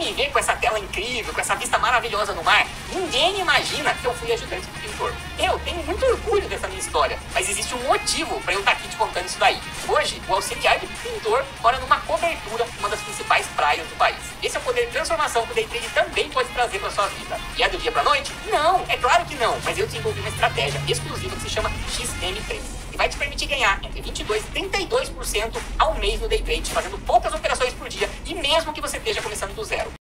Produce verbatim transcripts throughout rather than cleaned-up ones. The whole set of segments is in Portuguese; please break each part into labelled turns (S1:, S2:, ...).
S1: me vê com essa tela incrível, com essa vista maravilhosa no mar, ninguém imagina que eu fui ajudante do pintor. Eu tenho muito orgulho dessa minha história, mas existe um motivo para eu estar aqui te contando isso daí. Hoje, o auxiliar do pintor mora numa cobertura, uma das principais praias do país. Esse é o poder de transformação que o Day Trade também pode trazer para sua vida. E é do dia para noite? Não, é claro que não, mas eu desenvolvi uma estratégia exclusiva que se chama X M três. E vai te permitir ganhar entre vinte e dois por cento e trinta e dois por cento ao mês no Day Trade, fazendo poucas operações por dia, e mesmo que você esteja começando do zero.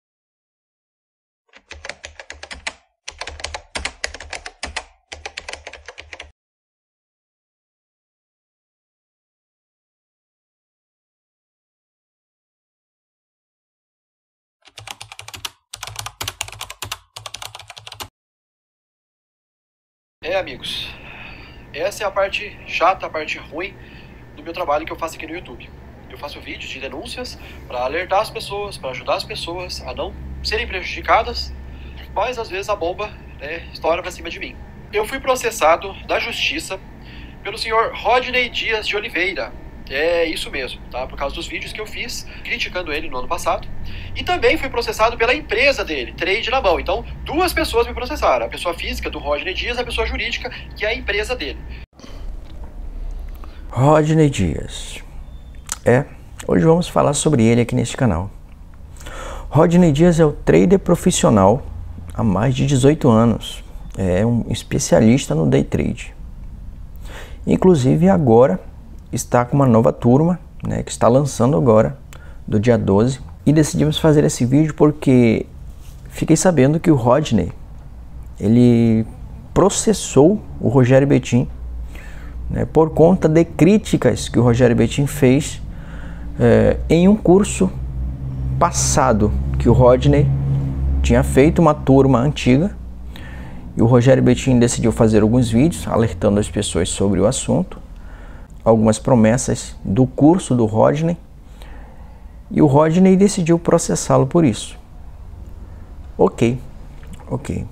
S2: É, amigos, essa é a parte chata, a parte ruim do meu trabalho que eu faço aqui no YouTube. Eu faço vídeos de denúncias para alertar as pessoas, para ajudar as pessoas a não serem prejudicadas, mas às vezes a bomba, né, estoura para cima de mim. Eu fui processado da justiça pelo senhor Rodney Dias de Oliveira. É isso mesmo, tá? Por causa dos vídeos que eu fiz criticando ele no ano passado. E também fui processado pela empresa dele, Trade na Mão. Então, duas pessoas me processaram. A pessoa física do Rodney Dias e a pessoa jurídica, que é a empresa dele.
S3: Rodney Dias. É, hoje vamos falar sobre ele aqui neste canal. Rodney Dias é o trader profissional há mais de dezoito anos. É um especialista no Day Trade. Inclusive agora está com uma nova turma, né, que está lançando agora, do dia doze. E decidimos fazer esse vídeo porque fiquei sabendo que o Rodney, ele processou o Rogério Betting, né, por conta de críticas que o Rogério Betting fez é, em um curso passado que o Rodney tinha feito, uma turma antiga, e o Rogério Betting decidiu fazer alguns vídeos alertando as pessoas sobre o assunto, algumas promessas do curso do Rodney, e o Rodney decidiu processá-lo por isso. Ok, ok.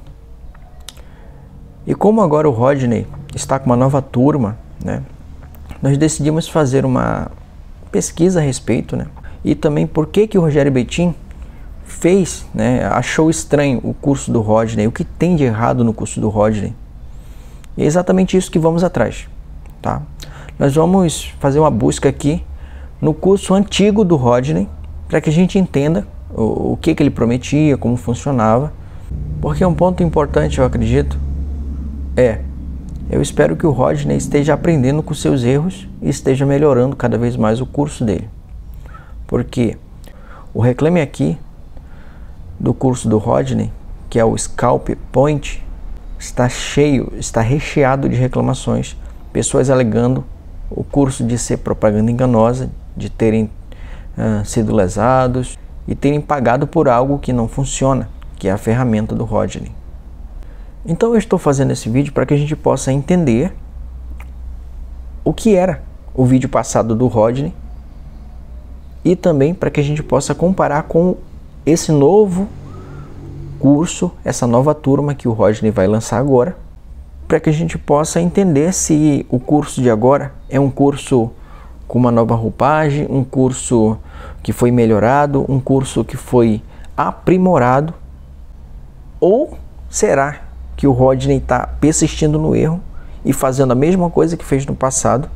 S3: E como agora o Rodney está com uma nova turma, né, nós decidimos fazer uma pesquisa a respeito, né, e também por que que o Rogério Betting fez, né, achou estranho o curso do Rodney, o que tem de errado no curso do Rodney. E é exatamente isso que vamos atrás, tá? Nós vamos fazer uma busca aqui no curso antigo do Rodney, para que a gente entenda o, o que, que ele prometia, como funcionava. Porque um ponto importante, eu acredito, é, eu espero que o Rodney esteja aprendendo com seus erros e esteja melhorando cada vez mais o curso dele. Porque o Reclame Aqui do curso do Rodney, que é o Scalp Point, está cheio, está recheado de reclamações, pessoas alegando o curso de ser propaganda enganosa, de terem uh, sido lesados e terem pagado por algo que não funciona, que é a ferramenta do Rodney. Então eu estou fazendo esse vídeo para que a gente possa entender o que era o vídeo passado do Rodney e também para que a gente possa comparar com esse novo curso, essa nova turma que o Rodney vai lançar agora, para que a gente possa entender se o curso de agora é um curso com uma nova roupagem, um curso que foi melhorado, um curso que foi aprimorado, ou será que o Rodney está persistindo no erro e fazendo a mesma coisa que fez no passado,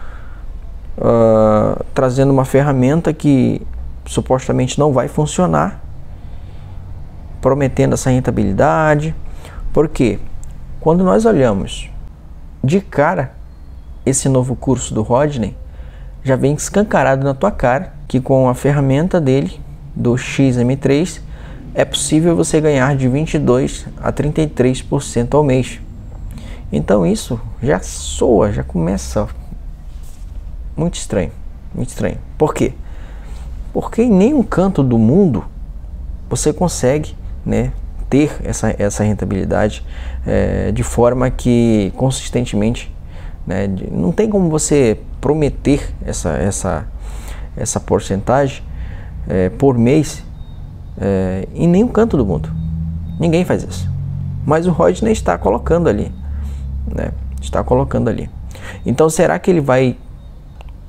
S3: uh, trazendo uma ferramenta que supostamente não vai funcionar, prometendo essa rentabilidade. Por quê? Quando nós olhamos de cara esse novo curso do Rodney, já vem escancarado na tua cara que com a ferramenta dele, do X M três, é possível você ganhar de vinte e dois por cento a trinta e três por cento ao mês. Então isso já soa, já começa muito estranho, muito estranho. Por quê? Porque em nenhum canto do mundo você consegue, né, ter essa, essa rentabilidade é, de forma que consistentemente, né, de, não tem como você prometer essa, essa, essa porcentagem é, por mês é, em nenhum canto do mundo. Ninguém faz isso. Mas o Rodney está colocando ali, né, está colocando ali. Então será que ele vai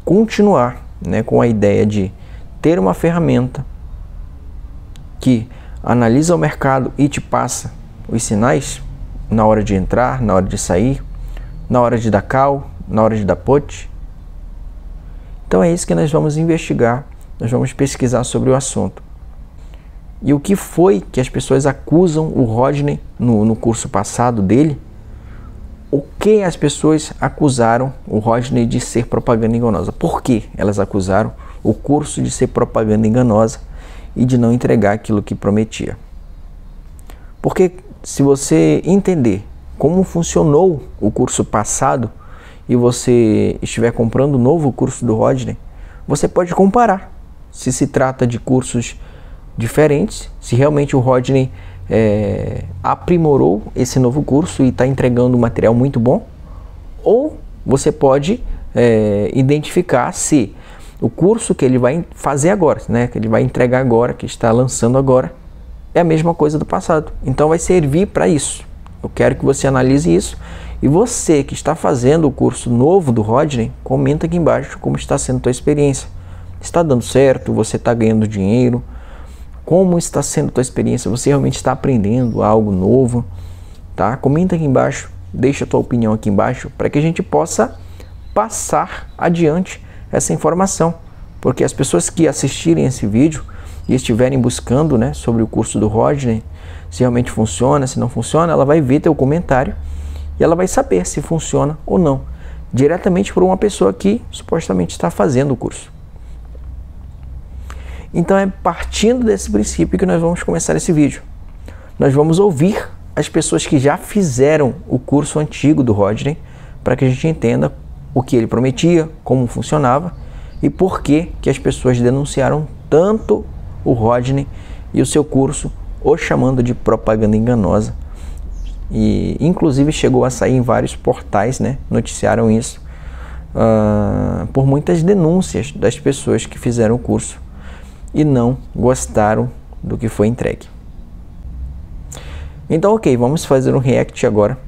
S3: continuar, né, com a ideia de ter uma ferramenta que analisa o mercado e te passa os sinais na hora de entrar, na hora de sair, na hora de dar call, na hora de dar put. Então é isso que nós vamos investigar, nós vamos pesquisar sobre o assunto. E o que foi que as pessoas acusam o Rodney no, no curso passado dele? O que as pessoas acusaram o Rodney de ser propaganda enganosa? Por que elas acusaram o curso de ser propaganda enganosa e de não entregar aquilo que prometia? Porque se você entender como funcionou o curso passado e você estiver comprando o novo curso do Rodney, você pode comparar se se trata de cursos diferentes, se realmente o Rodney é, aprimorou esse novo curso e está entregando um material muito bom, ou você pode é, identificar se o curso que ele vai fazer agora, né, que ele vai entregar agora, que está lançando agora, é a mesma coisa do passado. Então vai servir para isso. Eu quero que você analise isso. E você que está fazendo o curso novo do Rodney, comenta aqui embaixo como está sendo a tua experiência. Está dando certo? Você está ganhando dinheiro? Como está sendo a tua experiência? Você realmente está aprendendo algo novo? Tá? Comenta aqui embaixo, deixa a tua opinião aqui embaixo, para que a gente possa passar adiante essa informação. Porque as pessoas que assistirem esse vídeo e estiverem buscando, né, sobre o curso do Rodney, se realmente funciona, se não funciona, ela vai ver teu comentário e ela vai saber se funciona ou não, diretamente por uma pessoa que supostamente está fazendo o curso. Então é partindo desse princípio que nós vamos começar esse vídeo. Nós vamos ouvir as pessoas que já fizeram o curso antigo do Rodney, para que a gente entenda o que ele prometia, como funcionava e por que que as pessoas denunciaram tanto o Rodney e o seu curso, o chamando de propaganda enganosa. E inclusive chegou a sair em vários portais, né, noticiaram isso, uh, por muitas denúncias das pessoas que fizeram o curso e não gostaram do que foi entregue. Então, ok, vamos fazer um react agora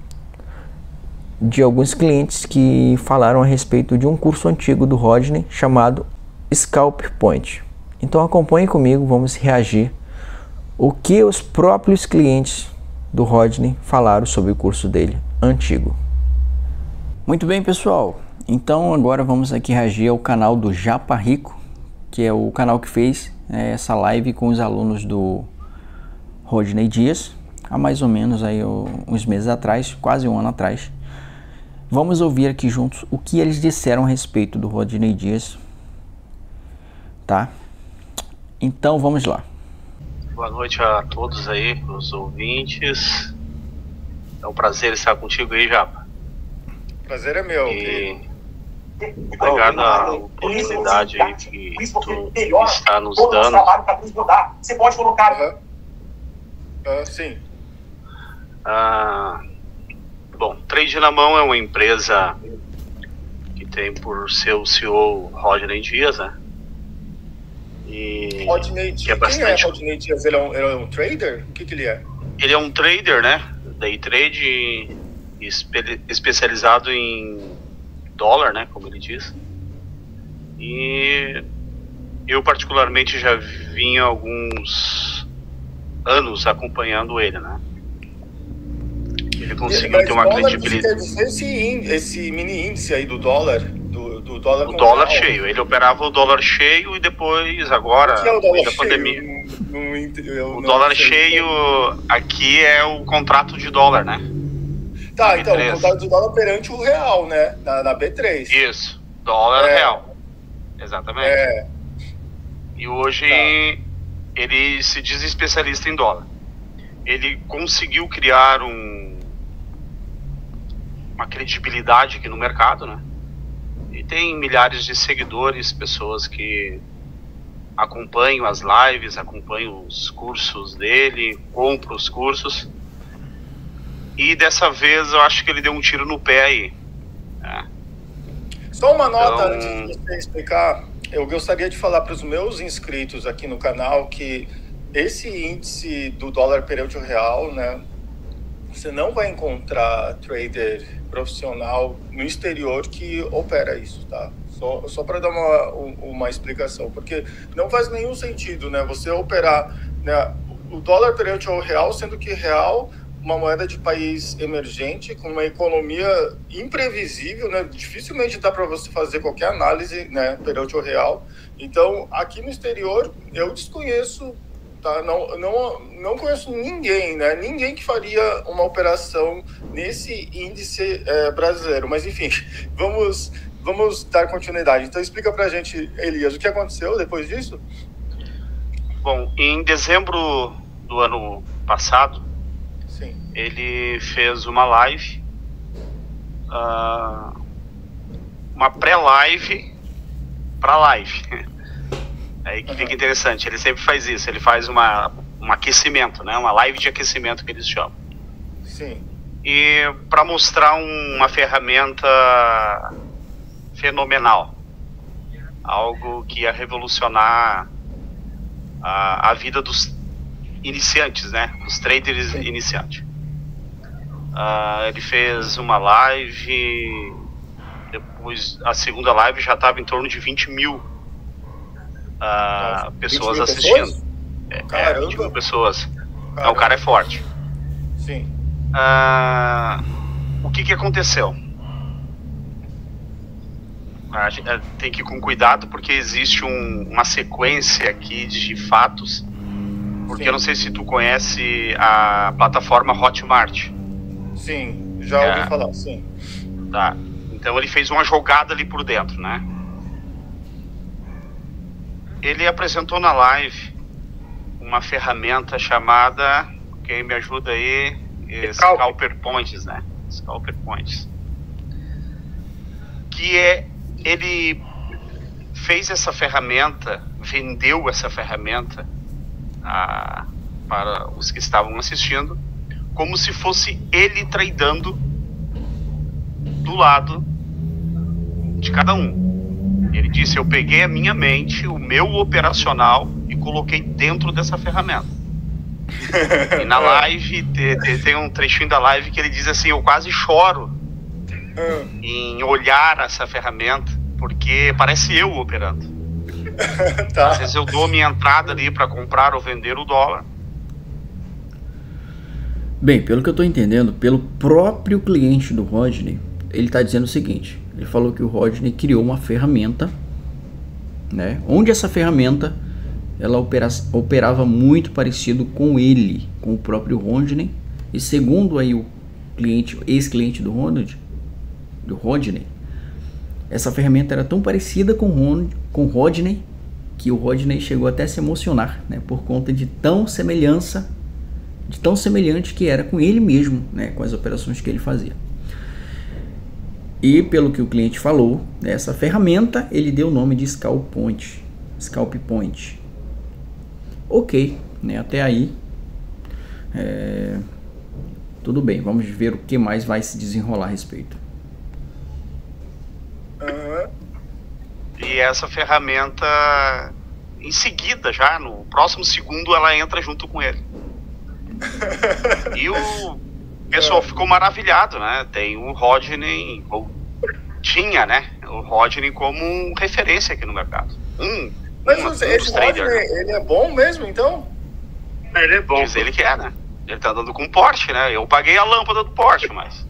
S3: de alguns clientes que falaram a respeito de um curso antigo do Rodney chamado Scalp Point. Então acompanhe comigo, vamos reagir o que os próprios clientes do Rodney falaram sobre o curso dele antigo. Muito bem, pessoal, então agora vamos aqui reagir ao canal do Japa Rico, que é o canal que fez é, essa live com os alunos do Rodney Dias há mais ou menos aí uns meses atrás, quase um ano atrás. Vamos ouvir aqui juntos o que eles disseram a respeito do Rodney Dias, tá? Então vamos lá.
S4: Boa noite a todos aí, os ouvintes. É um prazer estar contigo aí, Japa.
S5: Prazer é meu.
S4: E obrigado a oportunidade aí que tu está nos dando.
S5: Você pode colocar. Uhum. Uh, sim.
S4: Ah, bom, Trade na Mão é uma empresa que tem por seu C E O Rodney Dias, né? E
S5: Rodney Dias,
S4: que é bastante...
S5: quem é Rodney Dias? Ele é um, ele é um trader? O que, que ele é?
S4: Ele é um trader, né? Day trade, espe especializado em dólar, né? Como ele diz. E eu particularmente já vim há alguns anos acompanhando ele, né? Ele conseguiu ter uma credibilidade.
S5: Esse, esse mini índice aí do dólar, do, do dólar,
S4: o dólar real. cheio. Ele operava o dólar cheio e depois agora,
S5: o que é o dólar
S4: da
S5: cheio?
S4: pandemia.
S5: Não, não, eu
S4: o
S5: não
S4: dólar
S5: sei.
S4: cheio aqui é o contrato de dólar, né?
S5: Tá,
S4: B três.
S5: Então o contrato de dólar perante o real, né? Na, na B três.
S4: Isso, dólar
S5: é.
S4: real. Exatamente.
S5: É.
S4: E hoje tá. Ele se diz especialista em dólar. Ele conseguiu criar um uma credibilidade aqui no mercado, né? E tem milhares de seguidores, pessoas que acompanham as lives, acompanham os cursos dele, compram os cursos. E dessa vez eu acho que ele deu um tiro no pé aí. Né?
S5: Só uma nota
S4: Então...
S5: antes de você explicar. Eu gostaria de falar para os meus inscritos aqui no canal que esse índice do dólar perante o real, né? Você não vai encontrar trader profissional no exterior que opera isso, tá? Só, só para dar uma, uma explicação, porque não faz nenhum sentido, né? Você operar, né, o dólar perante ao real, sendo que real, uma moeda de país emergente, com uma economia imprevisível, né? Dificilmente dá para você fazer qualquer análise, né, perante ao real. Então, aqui no exterior, eu desconheço, tá? Não, não, não conheço ninguém, né? Ninguém que faria uma operação nesse índice é, brasileiro. Mas, enfim, vamos, vamos dar continuidade. Então, explica pra gente, Elias, o que aconteceu depois disso?
S4: Bom, em dezembro do ano passado,
S5: Sim.
S4: ele fez uma live, uh, uma pré-live para live. Aí que fica interessante, ele sempre faz isso, ele faz uma, um aquecimento, né? Uma live de aquecimento que eles chamam.
S5: Sim.
S4: E para mostrar um, uma ferramenta fenomenal, algo que ia revolucionar a, a vida dos iniciantes, né? Dos traders iniciantes. Uh, ele fez uma live, depois a segunda live já estava em torno de vinte mil uh, pessoas
S5: mil
S4: assistindo.
S5: Pessoas?
S4: É,
S5: Caramba.
S4: é, vinte mil pessoas.
S5: Caramba.
S4: Então, o cara é forte.
S5: Sim.
S4: Uh, o que que aconteceu? A gente tem que ir com cuidado porque existe um, uma sequência aqui de fatos. Porque
S5: Sim.
S4: eu não sei se tu conhece a plataforma Hotmart.
S5: Sim, já ouvi
S4: É.
S5: falar, sim.
S4: Tá. Então ele fez uma jogada ali por dentro, né? Ele apresentou na live uma ferramenta chamada, quem me ajuda aí, Scalper Points, né? Scalper Points. Que é, ele fez essa ferramenta, vendeu essa ferramenta a, para os que estavam assistindo, como se fosse ele tradando do lado de cada um. Ele disse, eu peguei a minha mente, o meu operacional e coloquei dentro dessa ferramenta. E na live, te, te, tem um trechinho da live que ele diz assim, eu quase choro em olhar essa ferramenta, porque parece eu operando.
S5: Tá.
S4: Às vezes eu dou minha entrada ali para comprar ou vender o dólar.
S3: Bem, pelo que eu estou entendendo, pelo próprio cliente do Rodney, ele está dizendo o seguinte, ele falou que o Rodney criou uma ferramenta, né, onde essa ferramenta ela opera, operava muito parecido com ele, com o próprio Rodney, e segundo aí o cliente, ex-cliente do Rodney, do Rodney, essa ferramenta era tão parecida com o com Rodney que o Rodney chegou até a se emocionar, né, por conta de tão semelhança de tão semelhante que era com ele mesmo, né, com as operações que ele fazia. E pelo que o cliente falou, né, essa ferramenta ele deu o nome de Scalp Point, Scalp Point. Ok, né, até aí é, tudo bem, vamos ver o que mais vai se desenrolar a respeito.
S5: Uhum.
S4: E essa ferramenta, em seguida já, no próximo segundo, ela entra junto com ele. E o pessoal ficou maravilhado, né? Tem o Rodney, ou tinha, né? O Rodney como referência aqui no mercado. Um,
S5: Mas
S4: um,
S5: você,
S4: um
S5: esse
S4: dos traders,
S5: Rodney, ele é bom mesmo, então?
S4: ele é bom. Diz ele que é, né? Ele tá andando com Porsche, né? Eu paguei a lâmpada do Porsche, mas...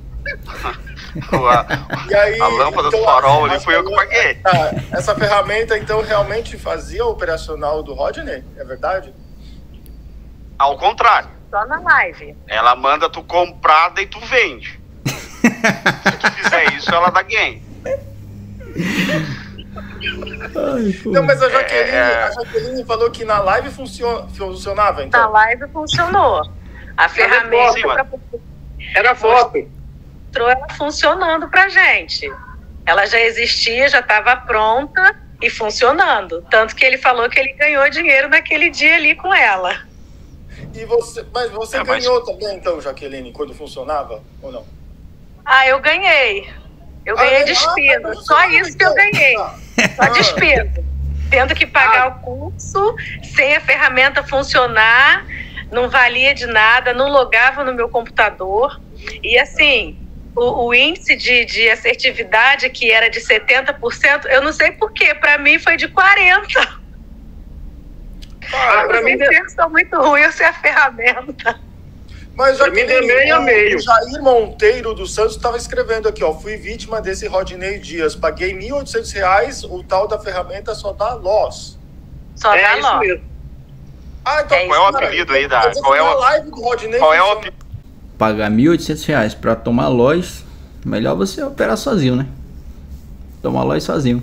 S4: a,
S5: E aí,
S4: a lâmpada
S5: então,
S4: do farol ali
S5: essa-
S4: foi eu que paguei.
S5: Tá, essa ferramenta, então, realmente fazia o operacional do Rodney? É verdade?
S4: Ao contrário.
S6: Só na live.
S4: Ela manda tu comprar, daí tu vende. Se tu fizer isso, ela dá gain.
S5: Não, mas a Jaqueline,
S4: É.
S5: a Jaqueline falou que na live funciona, funcionava,
S6: Na
S5: então.
S6: live funcionou. A ferramenta
S4: sim, mas-
S6: pra-
S1: Era foto.
S6: mostrou ela funcionando pra gente. Ela já existia, já estava pronta e funcionando. Tanto que ele falou que ele ganhou dinheiro naquele dia ali com ela.
S5: E você, mas você
S4: É, mas-
S5: ganhou também, então, Jaqueline, quando funcionava, ou não?
S6: Ah, eu ganhei. Eu ganhei
S5: Ah,
S6: despesa.
S5: ah,
S6: Só isso que eu ganhei.
S5: Tá.
S6: Só
S5: Ah.
S6: despesa. Tendo que pagar o curso, sem a ferramenta funcionar, não valia de nada, não logava no meu computador. E assim, o, o índice de, de assertividade, que era de setenta por cento, eu não sei porquê, para mim foi de quarenta por cento.
S5: Cara,
S6: ah, pra mim, eu sou muito ruim, eu sei a ferramenta.
S5: Mas
S7: Pra mim, é meio a meio.
S5: O Jair Monteiro dos Santos estava escrevendo aqui, ó. Fui vítima desse Rodinei Dias. Paguei mil e oitocentos reais, o tal da ferramenta só dá loss.
S6: Só
S7: é
S6: dá
S7: isso
S6: loss.
S7: mesmo.
S5: Ah, então,
S6: É
S4: Qual é o
S5: cara,
S4: apelido aí da...
S5: eu vou
S4: Qual é
S5: fazer
S4: o,
S5: a live do Rodinei
S4: qual é o
S5: funciona.
S4: apelido
S3: Pagar mil e oitocentos reais pra tomar loss, melhor você operar sozinho, né? Tomar loss sozinho.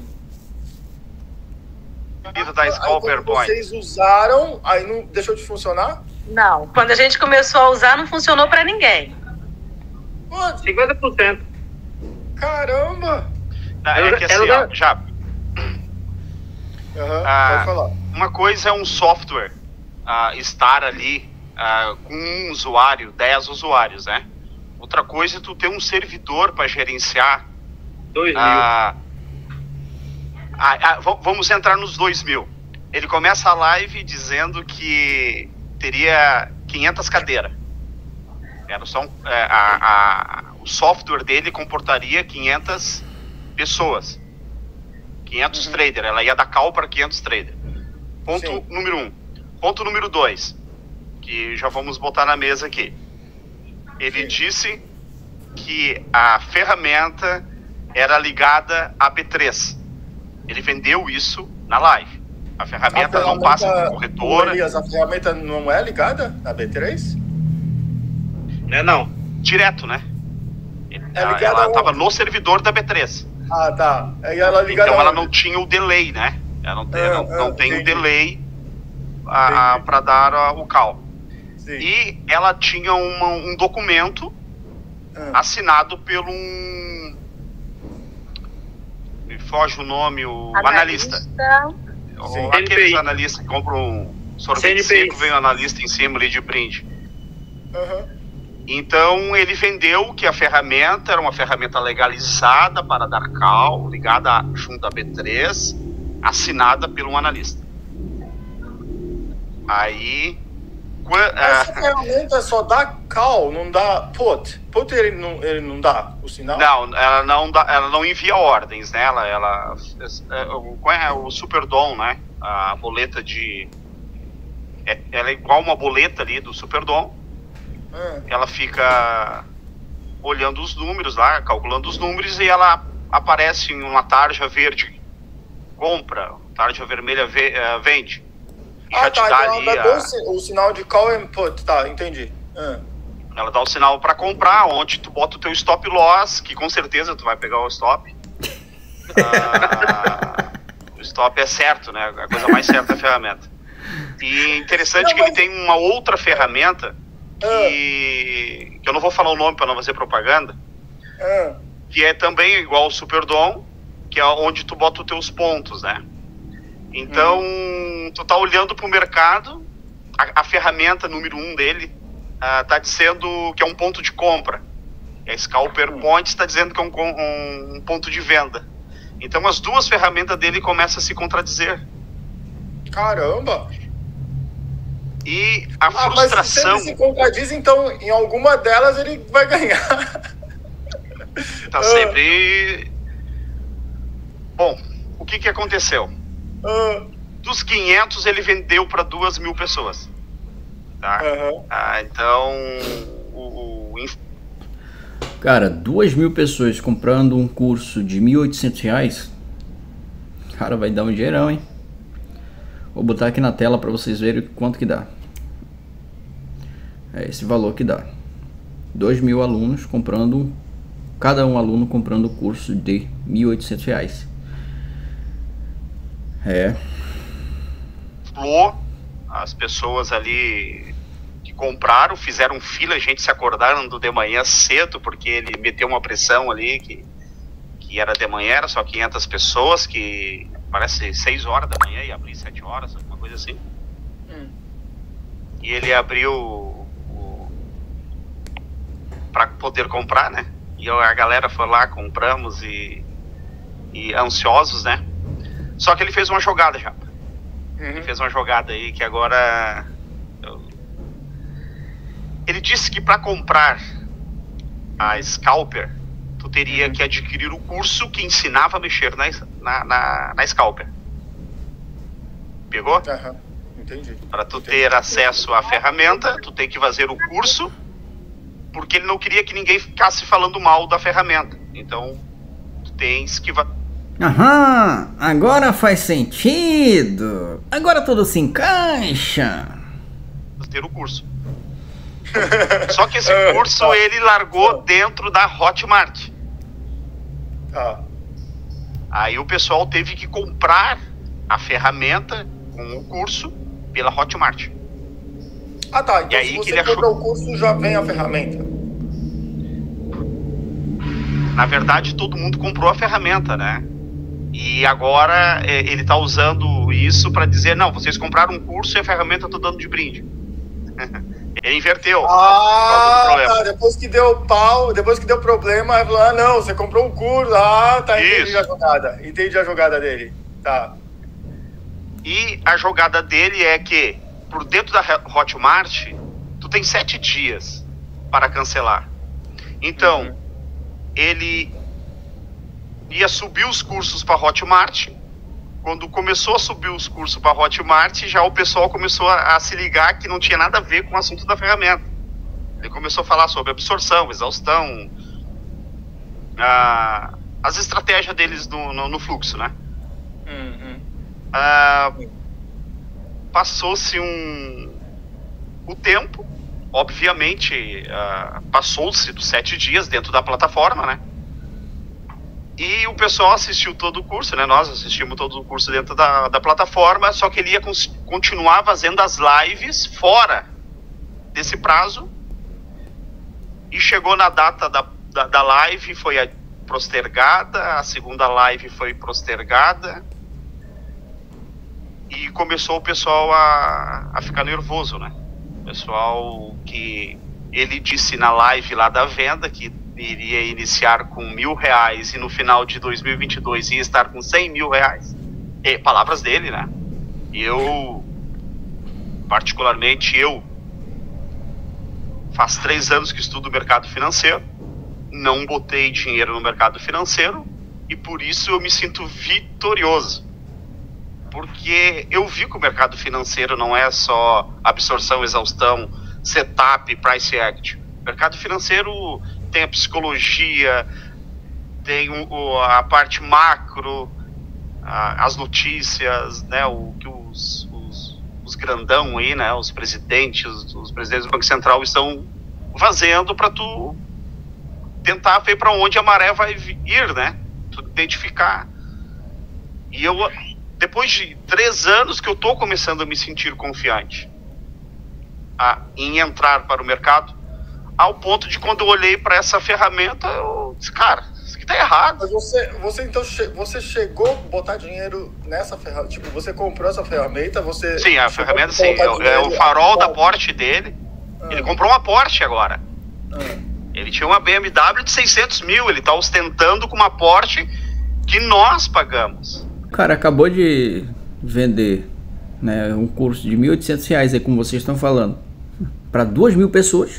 S4: da
S5: Aí,
S4: Scalper
S5: quando
S4: Point?
S5: vocês usaram, aí não deixou de funcionar?
S6: Não, quando a gente começou a usar, não funcionou pra ninguém.
S5: Pô,
S7: cinquenta por cento.
S5: caramba!
S4: Não, é
S7: Ela-
S4: que assim,
S7: ela
S4: ó, já,
S5: Aham,
S4: Ah,
S5: pode falar.
S4: uma coisa é um software ah, estar ali ah, com um usuário, dez usuários, né? Outra coisa é tu ter um servidor para gerenciar.
S7: dois mil.
S4: ah, ah, ah, v- vamos entrar nos dois mil. Ele começa a live dizendo que teria quinhentas cadeiras. Era só um, é, a, a, o software dele comportaria quinhentas pessoas. quinhentos trader. Ela ia dar call para quinhentos trader. Ponto
S5: Sim.
S4: número um. Ponto número dois, que já vamos botar na mesa aqui. Ele
S5: Sim.
S4: disse que a ferramenta era ligada à B três. Ele vendeu isso na live. A ferramenta, não passa por corretora.
S5: Elias, a ferramenta não é ligada na B três?
S7: Não é não.
S4: Direto, né?
S5: É
S4: Ela-
S5: ligada
S4: ela
S5: aonde?
S4: estava no servidor da B três.
S5: Ah, tá. Aí ela é ligada
S4: Então ela
S5: aonde?
S4: não tinha o delay, né? Ela não tem,
S5: Ah,
S4: não, não
S5: ah,
S4: tem o
S5: entendi.
S4: delay
S5: Entendi.
S4: para dar a- o call.
S5: Sim.
S4: E ela tinha uma- um documento
S5: Ah,
S4: assinado pelo um... Me foge o nome, o analista. O-
S5: Sim.
S4: Aqueles
S7: C N P I.
S4: analistas que compram um sorvete
S7: C N P I.
S4: seco, vem o analista em cima ali de brinde.
S5: aham.
S4: Então ele vendeu que a ferramenta era uma ferramenta legalizada para dar call, ligada junto à B três, assinada por um analista. Aí... qua-
S5: Essa
S4: ah,
S5: ferramenta só dá call, não dá put. Put ele não, ele não dá o sinal?
S4: não, ela não, dá, ela não envia ordens, né? Ela, ela, é, o, qual é o Superdom, né? A boleta de... É, ela é igual uma boleta ali do Superdom.
S5: Ah,
S4: Ela fica olhando os números lá, calculando os números, e ela aparece em uma tarja verde, compra, tarja vermelha ve- eh, vende. E já
S5: ah
S4: te
S5: tá.
S4: dá
S5: Então
S4: ali,
S5: ela dá
S4: a-
S5: o, si- o sinal de call and put. Tá, entendi. Ah,
S4: ela dá o sinal para comprar, onde tu bota o teu stop loss, que com certeza tu vai pegar o stop. Ah, o stop é certo, né? A coisa mais certa da ferramenta. E interessante
S5: Não,
S4: que ele
S5: mas-
S4: tem uma outra ferramenta que, que eu não vou falar o nome para não fazer propaganda,
S5: ah,
S4: que é também igual ao Superdom, que é onde tu bota os teus pontos, né? Então, tu tá olhando pro mercado, a, a ferramenta número um dele ah, tá dizendo que é um ponto de compra. E a Scalper Point está dizendo que é um, con- um, um ponto de venda. Então, as duas ferramentas dele começam a se contradizer.
S5: caramba.
S4: E a
S5: Ah, mas se
S4: frustração...
S5: ele se contradiz, então em alguma delas ele vai ganhar.
S4: Tá sempre... Bom, o que que aconteceu?
S5: Ah,
S4: Dos quinhentos, ele vendeu para duas mil pessoas. Tá?
S5: aham.
S4: Ah, então, o, o inf-
S3: Cara, duas mil pessoas comprando um curso de mil e oitocentos reais, cara, vai dar um dinheirão, hein? Vou botar aqui na tela para vocês verem quanto que dá. É esse valor que dá. Dois mil alunos comprando, cada um aluno comprando o curso de mil e oitocentos reais. É,
S4: inflou as pessoas ali que compraram, fizeram fila, a gente se acordando de manhã cedo, porque ele meteu uma pressão ali que, que era de manhã, era só quinhentas pessoas, que parece seis horas da manhã e abriu sete horas, alguma coisa assim.
S5: Hum.
S4: E ele abriu o, para poder comprar, né? E a galera foi lá, compramos e, e ansiosos, né? Só que ele fez uma jogada já. Ele
S5: Uhum.
S4: fez uma jogada aí que agora... eu- Ele disse que para comprar a Scalper, tu teria que adquirir o curso que ensinava a mexer na, na, na, na Scalper. Pegou?
S5: Aham. Entendi.
S4: Para tu ter acesso à ferramenta, tu tem que fazer o curso, porque ele não queria que ninguém ficasse falando mal da ferramenta. Então, tu tens que...
S3: Aham, agora faz sentido. Agora tudo se encaixa.
S4: Ter o curso. Só que esse curso ele largou dentro da Hotmart.
S5: Tá.
S4: Aí o pessoal teve que comprar a ferramenta com o curso pela Hotmart.
S5: Ah, tá. Então
S4: E aí
S5: se
S4: que
S5: você
S4: ele achou-
S5: comprar o curso, já vem a ferramenta.
S4: Na verdade, todo mundo comprou a ferramenta, né? E agora é, ele tá usando isso para dizer, não, vocês compraram um curso e a ferramenta eu tô dando de brinde. Ele inverteu. por causa do
S5: Ah,
S4: problema.
S5: tá. Depois que deu pau, depois que deu problema, aí falou, ah, não, você comprou um curso. Ah, tá, entendi
S4: Isso.
S5: a jogada. Entendi a jogada dele. Tá.
S4: E a jogada dele é que, por dentro da Hotmart, tu tem sete dias para cancelar. Então,
S5: Uhum.
S4: ele ia subir os cursos para Hotmart. Quando começou a subir os cursos para Hotmart, já o pessoal começou a, a se ligar que não tinha nada a ver com o assunto da ferramenta. Ele começou a falar sobre absorção, exaustão, a, as estratégias deles no, no, no fluxo, né?
S5: Uhum.
S4: Ah, passou-se um o tempo, obviamente, ah, passou-se dos sete dias dentro da plataforma, né? E o pessoal assistiu todo o curso, né? Nós assistimos todo o curso dentro da, da plataforma, só que ele ia cons- continuar fazendo as lives fora desse prazo. E chegou na data da, da, da live, foi a- postergada, a segunda live foi postergada. E começou o pessoal a, a ficar nervoso, né? O pessoal que ele disse na live lá da venda que iria iniciar com mil reais e no final de dois mil e vinte e dois ia estar com cem mil reais. E, palavras dele, né? Eu, particularmente eu, faz três anos que estudo o mercado financeiro, não botei dinheiro no mercado financeiro e por isso eu me sinto vitorioso. Porque eu vi que o mercado financeiro não é só absorção, exaustão, setup, price action. O mercado financeiro tem a psicologia, tem o, o- a parte macro, a- as notícias, né, o que os, os, os grandão aí, né, os presidentes, os presidentes do Banco Central estão fazendo para tu tentar ver para onde a maré vai vi- ir, né, tu identificar. E eu, depois de três anos que eu tô começando a me sentir confiante a, em entrar para o mercado, ao ponto de quando eu olhei para essa ferramenta, eu disse, cara, isso aqui tá errado.
S5: Mas você, você então che- você chegou a botar dinheiro nessa ferramenta? Tipo, você comprou essa ferramenta, você...
S4: Sim, a
S5: chegou
S4: ferramenta,
S5: a
S4: sim,
S5: colocar
S4: é, o- é o
S5: dinheiro-
S4: farol da
S5: Ah,
S4: Porsche dele.
S5: ah,
S4: Ele comprou uma Porsche agora.
S5: ah.
S4: Ele tinha uma B M W de seiscentos mil, ele tá ostentando com uma Porsche que nós pagamos.
S3: O cara acabou de vender, né, um curso de mil e oitocentos reais aí, como vocês estão falando, para duas mil pessoas.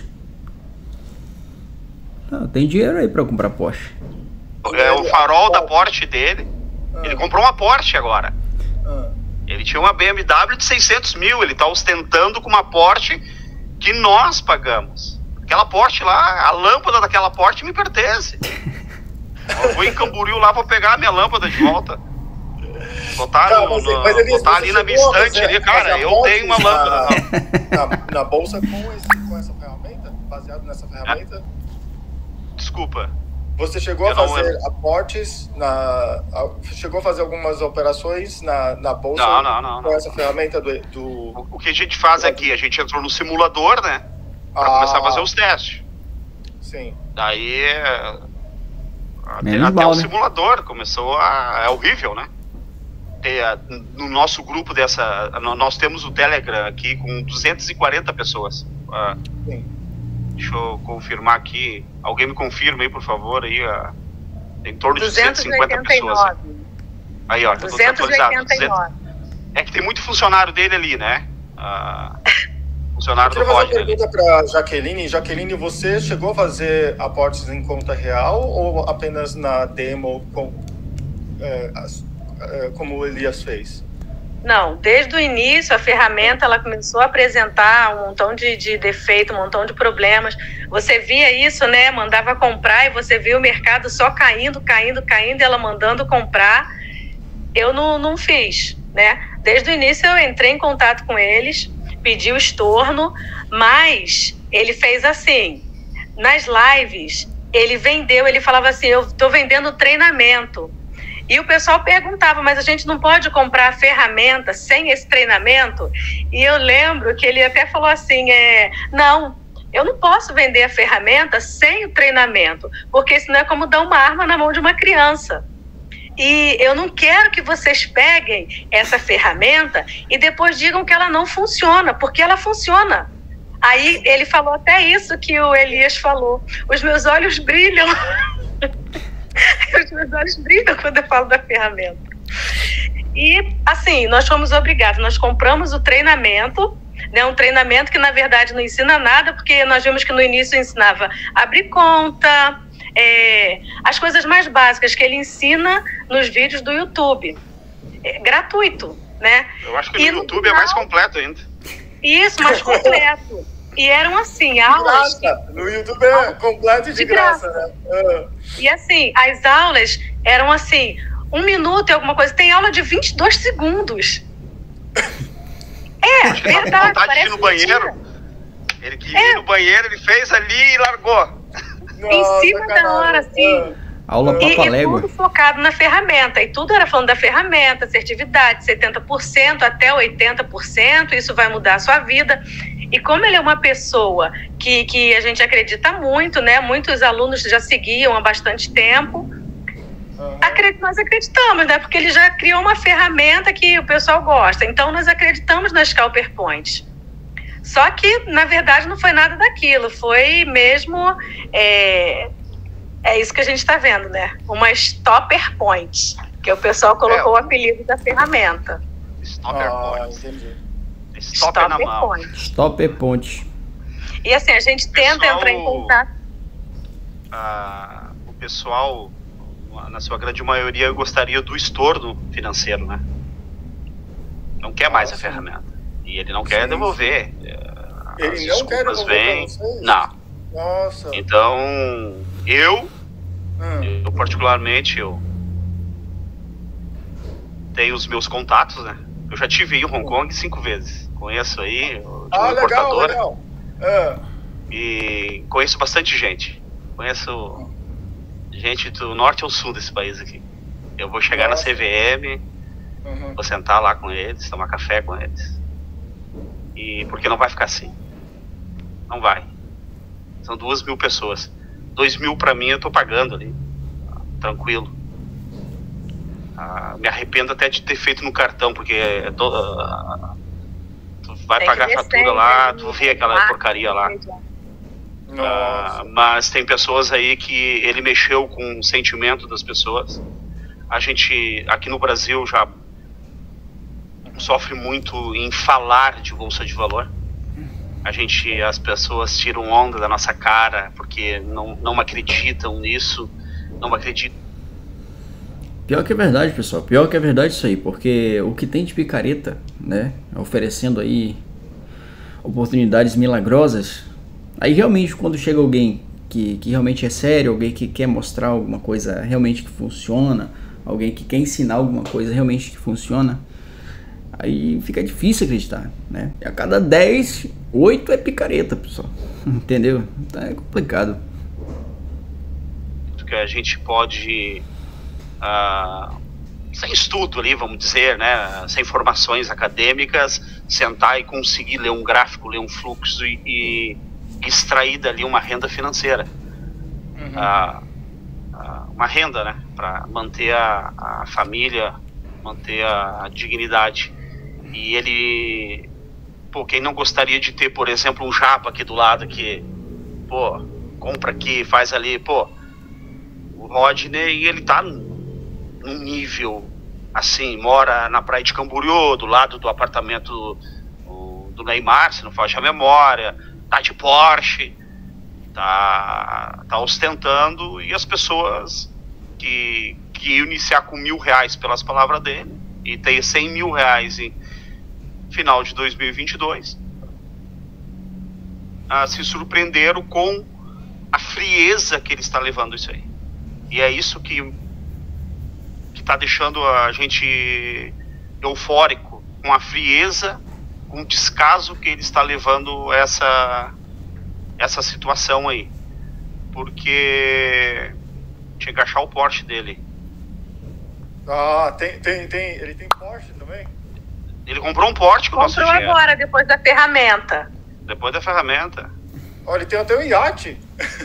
S3: Ah, tem dinheiro aí para comprar Porsche.
S4: É o farol da Porsche dele. Ele comprou uma Porsche agora.
S5: Ah.
S4: Ele tinha uma B M W de seiscentos mil, ele tá ostentando com uma Porsche que nós pagamos. Aquela Porsche lá, a lâmpada daquela Porsche me pertence. Eu vou em Camboriú lá, vou pegar a minha lâmpada de volta. Botar,
S5: Tá,
S4: no,
S5: mas-
S4: no-
S5: mas, Elias,
S4: botar
S5: você
S4: ali na minha
S5: chegou a
S4: estante
S5: fazer-
S4: ali, cara,
S5: fazer
S4: eu
S5: apostas
S4: tenho uma lâmpada.
S5: Na, na, na bolsa com, esse, com essa ferramenta? Baseado nessa ferramenta?
S4: Desculpa.
S5: Você chegou
S4: Eu
S5: a
S4: não
S5: fazer
S4: lembro.
S5: aportes na... a- chegou a fazer algumas operações na, na bolsa
S4: Não, não, não,
S5: com
S4: não.
S5: essa ferramenta do... do...
S4: O, o que a gente faz aqui, a gente entrou no simulador, né? Pra
S5: Ah,
S4: começar a fazer os testes.
S5: Sim.
S4: Daí, é, até,
S3: Menos
S4: até
S3: mal,
S4: o
S3: né?
S4: simulador começou a... É horrível, né? Tem, a- no nosso grupo dessa... no- Nós temos o Telegram aqui com duzentas e quarenta pessoas. Ah,
S5: Sim.
S4: deixa eu confirmar aqui. Alguém me confirma aí, por favor. Aí, ah, em torno de duzentas e cinquenta pessoas.
S6: duzentos e oitenta e nove.
S4: Aí, ó, tudo
S6: duzentos e
S4: atualizado.
S6: oitenta e nove.
S4: É que tem muito funcionário dele ali, né? Ah, funcionário
S5: Eu
S4: do
S5: queria fazer uma
S4: Roger ali.
S5: pergunta para Jaqueline. Jaqueline, você chegou a fazer aportes em conta real ou apenas na demo com, é, as- é, como o Elias fez?
S6: Não, desde o início a ferramenta ela começou a apresentar um montão de, de defeito, um montão de problemas. Você via isso, né? Mandava comprar e você via o mercado só caindo, caindo, caindo, e ela mandando comprar. Eu não, não fiz, né? Desde o início eu entrei em contato com eles, pedi o estorno, mas ele fez assim, nas lives, ele vendeu, ele falava assim, eu estou vendendo treinamento. E o pessoal perguntava, mas a gente não pode comprar a ferramenta sem esse treinamento? E eu lembro que ele até falou assim, é, não, eu não posso vender a ferramenta sem o treinamento, porque senão é como dar uma arma na mão de uma criança. E eu não quero que vocês peguem essa ferramenta e depois digam que ela não funciona, porque ela funciona. Aí ele falou até isso que o Elias falou, os meus olhos brilham. Os meus olhos brilham quando eu falo da ferramenta. E, assim, nós fomos obrigados, nós compramos o treinamento, né, um treinamento que, na verdade, não ensina nada, porque nós vimos que no início ensinava a abrir conta, é, as coisas mais básicas que ele ensina nos vídeos do YouTube. É, gratuito, né?
S4: Eu acho que no
S6: e
S4: YouTube
S6: no final,
S4: é mais completo ainda.
S6: Isso, mais completo. E eram, assim, aulas...
S5: De graça. No YouTube é completo e de,
S6: de
S5: graça,
S6: graça.
S5: né? Uh.
S6: E assim, as aulas eram assim, um minuto e alguma coisa. Tem aula de vinte e dois segundos. É,
S4: Acho que ele tava
S6: verdade,
S4: com vontade de ir no banheiro.
S6: mentira.
S4: Ele queria
S6: É.
S4: ir no banheiro, ele fez ali e largou.
S6: Em
S5: Nossa,
S6: cima da
S5: caralho.
S6: hora, assim.
S5: Uh.
S3: Aula
S6: E, e
S3: papalégua.
S6: tudo focado na ferramenta. E tudo era falando da ferramenta, assertividade, setenta por cento até oitenta por cento. Isso vai mudar a sua vida. E como ele é uma pessoa que, que a gente acredita muito, né? Muitos alunos já seguiam há bastante tempo.
S5: Uhum.
S6: Acredit- nós acreditamos, né? Porque ele já criou uma ferramenta que o pessoal gosta. Então, nós acreditamos na Scalper Point. Só que, na verdade, não foi nada daquilo. Foi mesmo... É, é isso que a gente está vendo, né? Uma Stopper Point. Que o pessoal colocou
S4: É.
S6: o apelido da ferramenta.
S4: Stopper
S5: Ah,
S4: point.
S5: entendi.
S4: Stopper na mão.
S6: Point.
S3: Stopper Ponte.
S6: E assim, a gente tenta
S4: Pessoal-
S6: entrar em contato.
S4: Ah, o pessoal, na sua grande maioria, gostaria do estorno financeiro, né? Não quer mais a
S5: Nossa.
S4: ferramenta. E ele não quer
S5: Sim.
S4: devolver.
S5: Ele
S4: As
S5: não quer
S4: desculpas
S5: devolver
S4: vêm.
S5: pra vocês?
S4: Não.
S5: Nossa.
S4: Então, eu,
S5: Hum.
S4: eu particularmente, eu tenho os meus contatos, né? Eu já tive em Hong Kong cinco vezes. Conheço aí, eu tinha
S5: Ah,
S4: uma
S5: legal,
S4: importadora.
S5: legal. Ah,
S4: E conheço bastante gente. Conheço gente do norte ao sul desse país aqui. Eu vou chegar
S5: Nossa.
S4: na C V M,
S5: uhum.
S4: vou sentar lá com eles, tomar café com eles. E porque não vai ficar assim. Não vai. São duas mil pessoas. Dois mil pra mim eu tô pagando ali. Tranquilo. Ah, me arrependo até de ter feito no cartão, porque é to- ah, tu vai
S6: Tem que
S4: pagar a
S6: ver
S4: fatura
S6: sempre,
S4: lá,
S6: né?
S4: tu vê aquela
S6: Lá.
S4: porcaria lá. Ah,
S5: Nossa.
S4: mas tem pessoas aí que ele mexeu com o sentimento das pessoas. A gente, aqui no Brasil, já sofre muito em falar de bolsa de valor. A gente, as pessoas tiram onda da nossa cara porque não, não acreditam nisso, não acreditam.
S3: Pior que é verdade, pessoal. Pior que é verdade isso aí, porque o que tem de picareta, né, oferecendo aí oportunidades milagrosas, aí realmente quando chega alguém que, que realmente é sério, alguém que quer mostrar alguma coisa realmente que funciona, alguém que quer ensinar alguma coisa realmente que funciona, aí fica difícil acreditar, né? E a cada dez, oito é picareta, pessoal. Entendeu? Então é complicado.
S4: Que a gente pode, ah, sem estudo ali, vamos dizer, né, sem formações acadêmicas, sentar e conseguir ler um gráfico, ler um fluxo e, e extrair dali uma renda financeira.
S5: Uhum.
S4: Ah, ah, uma renda, né, para manter a, a família, manter a, a dignidade. E ele, pô, quem não gostaria de ter, por exemplo, um japa aqui do lado que, pô, compra aqui, faz ali, pô, o Rodney, ele tá num nível assim, mora na praia de Camboriú, do lado do apartamento do, do Neymar, se não falha a memória, tá de Porsche, tá, tá ostentando, e as pessoas que, que iam iniciar com mil reais pelas palavras dele, e ter cem mil reais em final de dois mil e vinte e dois, ah, se surpreenderam com a frieza que ele está levando isso aí. E é isso que que está deixando a gente eufórico, com a frieza, com o descaso que ele está levando essa, essa situação aí. Porque tinha que achar o Porsche dele.
S5: Ah, tem, tem, tem, ele tem Porsche também?
S4: Ele comprou um Porsche com o nosso
S6: Comprou
S4: dinheiro.
S6: agora, depois da ferramenta.
S4: Depois da ferramenta.
S5: Olha, ele tem até um iate.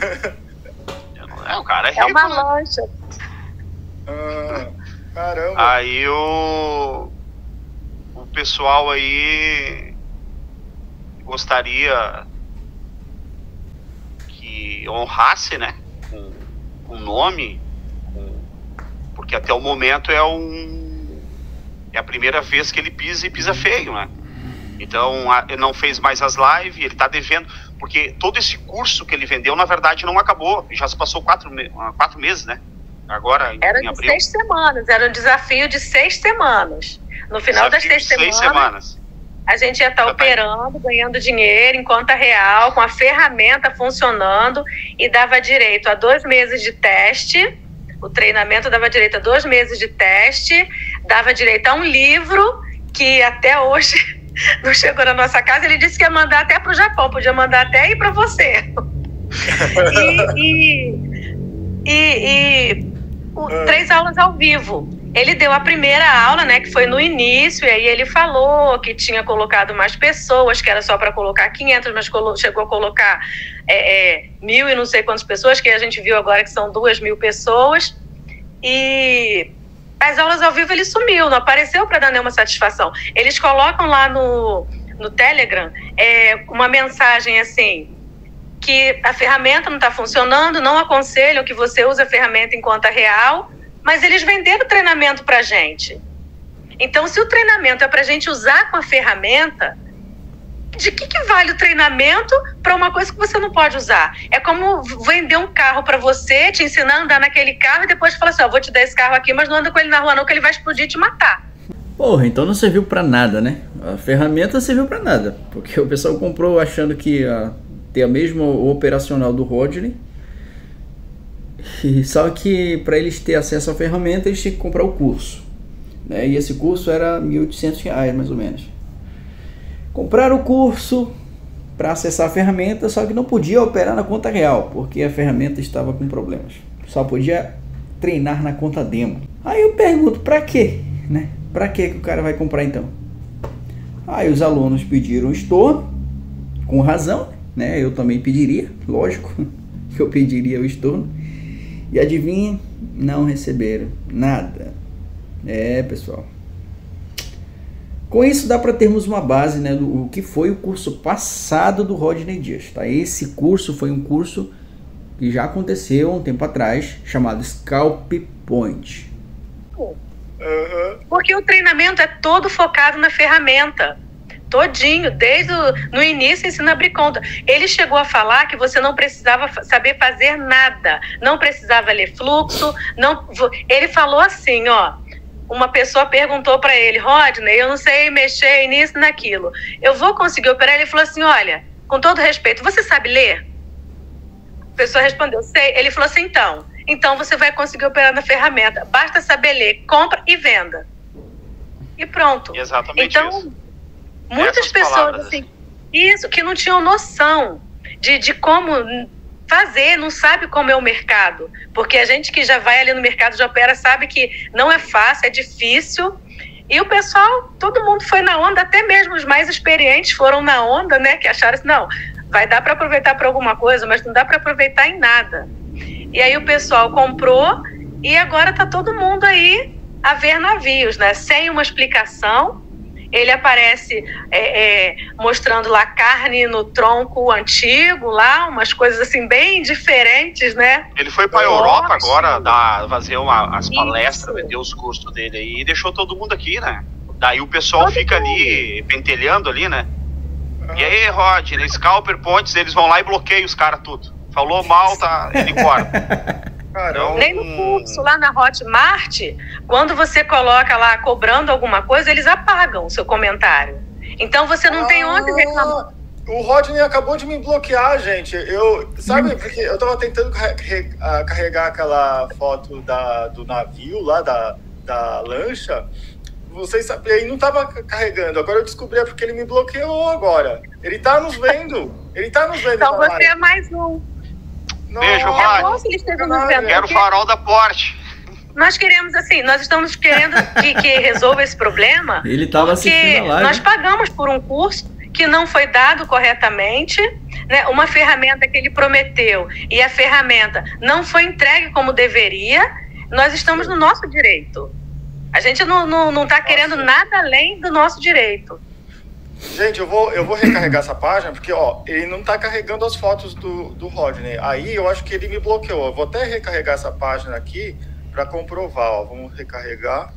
S4: É, o cara é
S6: É
S4: rico,
S6: uma
S4: né?
S6: lancha.
S5: Ah, caramba.
S4: Aí o, o pessoal aí gostaria que honrasse, né, com, com nome, com, porque até o momento é um é a primeira vez que ele pisa e pisa feio, né? Então a, ele não fez mais as lives, ele tá devendo, porque todo esse curso que ele vendeu na verdade não acabou, já se passou quatro, me, quatro meses, né? Agora,
S6: Era
S4: em
S6: de
S4: abril.
S6: seis semanas, era um desafio de seis semanas. No final das seis,
S4: seis
S6: semanas,
S4: semanas,
S6: a gente ia estar
S4: Já tá
S6: operando, ganhando dinheiro em conta real, com a ferramenta funcionando, e dava direito a dois meses de teste. O treinamento dava direito a dois meses de teste, dava direito a um livro que até hoje não chegou na nossa casa. Ele disse que ia mandar até para o Japão, podia mandar até ir para você. e... e, e, e O, três aulas ao vivo. Ele deu a primeira aula, né, que foi no início, e aí ele falou que tinha colocado mais pessoas, que era só para colocar quinhentas, mas colo- chegou a colocar é, é, mil e não sei quantas pessoas, que a gente viu agora que são duas mil pessoas. E as aulas ao vivo ele sumiu, não apareceu para dar nenhuma satisfação. Eles colocam lá no, no Telegram é, uma mensagem assim, que a ferramenta não está funcionando, não aconselham que você use a ferramenta em conta real, mas eles venderam o treinamento para a gente. Então, se o treinamento é para a gente usar com a ferramenta, de que, que vale o treinamento para uma coisa que você não pode usar? É como vender um carro para você, te ensinar a andar naquele carro e depois falar assim, ó, vou te dar esse carro aqui, mas não anda com ele na rua não, que ele vai explodir e te matar.
S3: Porra, então não serviu para nada, né? A ferramenta serviu para nada, porque o pessoal comprou achando que ia ter a mesma operacional do Rodney, e só que para eles ter acesso à ferramenta eles tinham que comprar o curso, né? E esse curso era mil e oitocentos reais mais ou menos. Compraram o curso para acessar a ferramenta, só que não podia operar na conta real, porque a ferramenta estava com problemas, só podia treinar na conta demo. Aí eu pergunto, para quê, né? Para que que o cara vai comprar então? Aí os alunos pediram estorno, com razão, né? Eu também pediria, lógico, que eu pediria o estorno. E adivinha? Não receberam nada. É, pessoal. Com isso dá para termos uma base, né, do o que foi o curso passado do Rodney Dias, tá? Esse curso foi um curso que já aconteceu há um tempo atrás, chamado Scalp Point.
S5: Uhum.
S6: Porque o treinamento é todo focado na ferramenta. Todinho, desde o no início ensina a abrir conta. Ele chegou a falar que você não precisava saber fazer nada, não precisava ler fluxo, não, ele falou assim, ó, uma pessoa perguntou para ele, Rodney, eu não sei mexer nisso, naquilo, eu vou conseguir operar? Ele falou assim, olha, com todo respeito, você sabe ler? A pessoa respondeu, sei. Ele falou assim, então, então você vai conseguir operar na ferramenta, basta saber ler, compra e venda. E pronto.
S4: Exatamente
S6: então,
S4: isso.
S6: Muitas
S4: Essas
S6: pessoas,
S4: palavras,
S6: assim, isso, que não tinham noção de, de como fazer, não sabe como é o mercado. Porque a gente que já vai ali no mercado de opera sabe que não é fácil, é difícil. E o pessoal, todo mundo foi na onda, até mesmo os mais experientes foram na onda, né? Que acharam assim, não, vai dar para aproveitar para alguma coisa, mas não dá para aproveitar em nada. E aí o pessoal comprou e agora está todo mundo aí a ver navios, né? Sem uma explicação. Ele aparece é, é, mostrando lá carne no tronco antigo, lá, umas coisas assim bem diferentes, né?
S4: Ele foi para a Europa
S6: Ótimo.
S4: agora, dar, fazer uma, as
S6: Isso.
S4: palestras, vender os cursos dele aí e deixou todo mundo aqui, né? Daí o pessoal
S6: Todo
S4: fica
S6: mundo.
S4: ali pentelhando ali, né? E aí, Rodney, Scalper Points, eles vão lá e bloqueiam os caras tudo. Falou mal, tá? Ele corta.
S5: Caramba.
S6: Nem no curso, lá na Hotmart, quando você coloca lá cobrando alguma coisa, eles apagam o seu comentário. Então você não ah, tem onde reclamar.
S5: O Rodney acabou de me bloquear, gente. Eu, sabe, porque eu tava tentando carregar aquela foto da, do navio lá, da, da lancha. Vocês sabem, aí não tava carregando. Agora eu descobri é porque ele me bloqueou agora. Ele tá nos vendo. Ele tá nos vendo.
S6: Então você é mais um.
S4: Beijo,
S6: Rodney.
S4: Quero o farol da Porsche.
S6: Nós queremos, assim, nós estamos querendo que, que resolva esse problema.
S3: Ele tava assistindo a live.
S6: Nós pagamos por um curso que não foi dado corretamente, né? Uma ferramenta que ele prometeu e a ferramenta não foi entregue como deveria. Nós estamos no nosso direito. A gente não, não, não tá querendo nada além do nosso direito.
S5: Gente, eu vou, eu vou recarregar essa página, porque, ó, ele não tá carregando as fotos do, do Rodney. Aí eu acho que ele me bloqueou. Eu vou até recarregar essa página aqui para comprovar, ó. Vamos recarregar.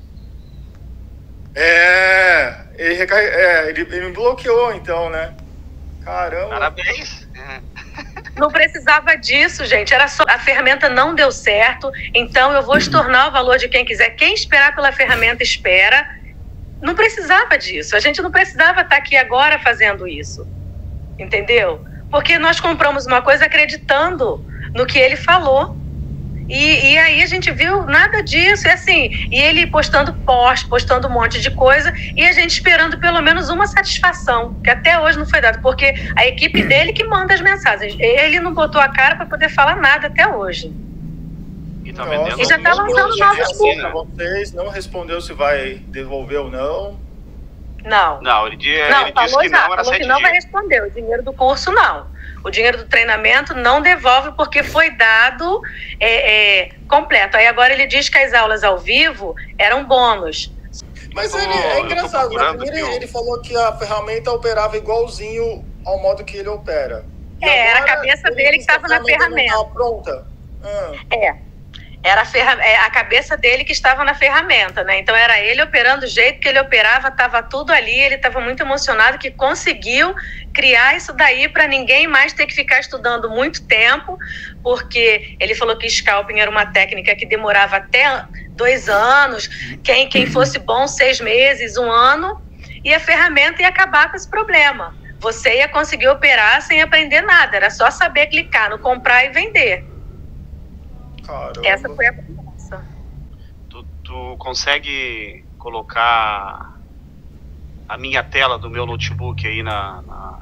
S5: É, ele, recarre... é ele, ele me bloqueou, então, né? Caramba.
S4: Parabéns.
S6: Não precisava disso, gente. Era só a ferramenta não deu certo, então eu vou estornar o valor de quem quiser. Quem esperar pela ferramenta, espera. Não precisava disso. A gente não precisava estar aqui agora fazendo isso. Entendeu? Porque nós compramos uma coisa acreditando no que ele falou. E, e aí a gente viu nada disso. E assim, e ele postando post, postando um monte de coisa, e a gente esperando pelo menos uma satisfação, que até hoje não foi dado, porque a equipe dele que manda as mensagens. Ele não botou a cara para poder falar nada até hoje.
S4: E, tá vendendo
S6: e já está lançando novos cursos.
S5: Vocês não respondeu se vai devolver ou não?
S6: Não.
S4: Não, ele, ele
S6: não,
S4: disse
S6: falou
S4: que
S6: já,
S4: não, era
S6: falou
S4: sete
S6: que não
S4: dias.
S6: vai responder. O dinheiro do curso, não. O dinheiro do treinamento não devolve porque foi dado é, é, completo. Aí agora ele diz que as aulas ao vivo eram bônus.
S5: Mas ele é engraçado. Na primeira eu... ele falou que a ferramenta operava igualzinho ao modo que ele opera. E
S6: é, era a cabeça dele que estava na ferramenta.
S5: Não estava pronta. Ah.
S6: É. Era a, ferra... é a cabeça dele que estava na ferramenta, né? Então era ele operando do jeito que ele operava, estava tudo ali, ele estava muito emocionado que conseguiu criar isso daí para ninguém mais ter que ficar estudando muito tempo, porque ele falou que scalping era uma técnica que demorava até dois anos, quem, quem fosse bom seis meses, um ano, e a ferramenta ia acabar com esse problema. Você ia conseguir operar sem aprender nada, era só saber clicar no comprar e vender.
S5: Caramba.
S6: Essa foi a promessa.
S4: Tu, tu consegue colocar a minha tela do meu notebook aí na, na...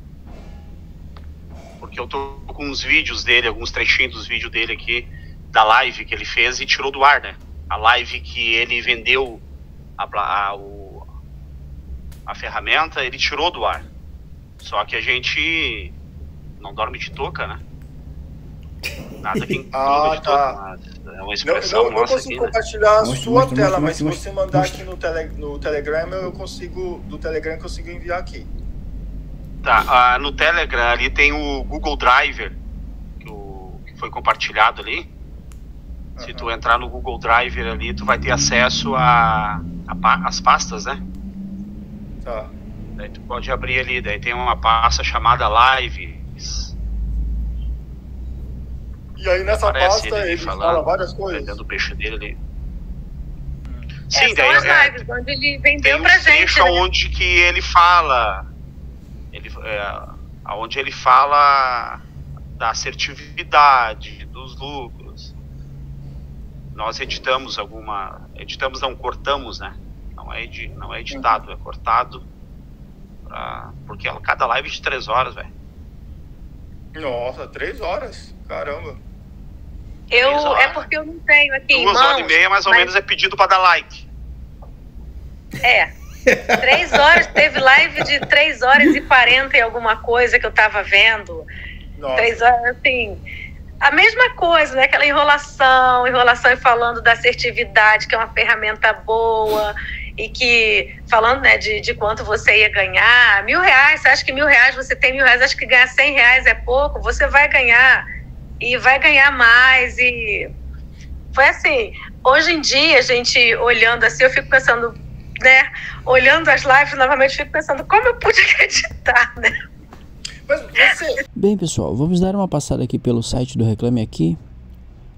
S4: Porque eu tô com uns vídeos dele, alguns trechinhos dos vídeos dele aqui, da live que ele fez e tirou do ar, né? A live que ele vendeu a, a, o, a ferramenta, ele tirou do ar. Só que a gente não dorme de touca, né? Nada que
S5: ah, tá.
S4: É uma expressão
S5: não, não,
S4: nossa
S5: eu consigo
S4: aqui,
S5: compartilhar
S3: né?
S5: a sua
S3: mostra,
S5: tela,
S3: mostra,
S5: mas se
S3: mostra,
S5: você mandar
S3: mostra.
S5: aqui no, tele, no Telegram, eu consigo, do Telegram eu consigo enviar aqui.
S4: Tá, ah, no Telegram ali tem o Google Drive, que, o, que foi compartilhado ali. Uhum. Se tu entrar no Google Drive ali, tu vai ter acesso a, a, as pastas, né?
S5: Tá.
S4: Daí tu pode abrir ali, daí tem uma pasta chamada Lives.
S5: E aí nessa
S4: Aparece
S5: pasta
S4: ele,
S5: ele
S4: falando,
S5: fala várias coisas.
S4: Vendendo o peixe dele ali.
S6: Sim,
S4: Sim,
S6: daí
S4: daí
S6: as
S4: é,
S6: lives, onde ele vendeu
S4: tem um
S6: pra gente.
S4: trecho
S6: Né?
S4: onde que ele fala, ele, é, onde ele fala da assertividade, dos lucros. Nós editamos alguma, editamos não, cortamos, né? Não é, edi, não é editado, uhum. É cortado, pra, porque ela, cada live de três horas, velho.
S5: Nossa, três horas? Caramba.
S6: Eu,
S4: horas.
S6: é porque eu não tenho aqui
S4: Duas
S6: mãos,
S4: horas e meia, mais ou
S6: mas...
S4: menos, é pedido pra dar like.
S6: É. Três horas, teve live de três horas e quarenta e alguma coisa que eu tava vendo.
S5: Nossa.
S6: Três horas, assim... A mesma coisa, né? Aquela enrolação, enrolação e falando da assertividade, que é uma ferramenta boa, e que, falando, né, de, de quanto você ia ganhar, mil reais, você acha que mil reais, você tem mil reais, acha que ganhar cem reais é pouco, você vai ganhar, e vai ganhar mais, e foi assim, hoje em dia, a gente olhando assim, eu fico pensando, né, olhando as lives novamente, fico pensando, como eu pude acreditar, né?
S5: Mas você...
S3: Bem, pessoal, vamos dar uma passada aqui pelo site do Reclame Aqui.